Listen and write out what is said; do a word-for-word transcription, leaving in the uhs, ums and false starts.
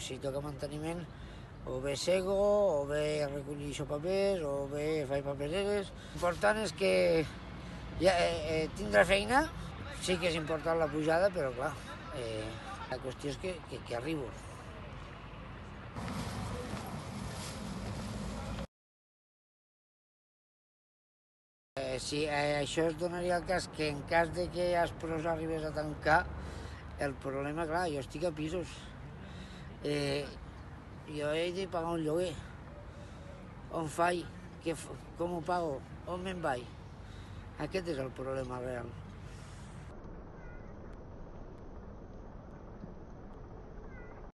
si toca manteniment, o bé sego, o bé recollixo papers, o bé faig papereres. L'important és que ja, eh, eh, tindrà feina, sí que és important la pujada, però clar, eh, la qüestió és que, que, que arribo. Eh, si eh, això es donaria el cas que en cas de que Aspros arribés a tancar, el problema, clar, jo estic a pisos. Eh, jo he de pagar un lloguer. On faig? Que, com ho pago? On me'n vaig? Aquest és el problema real.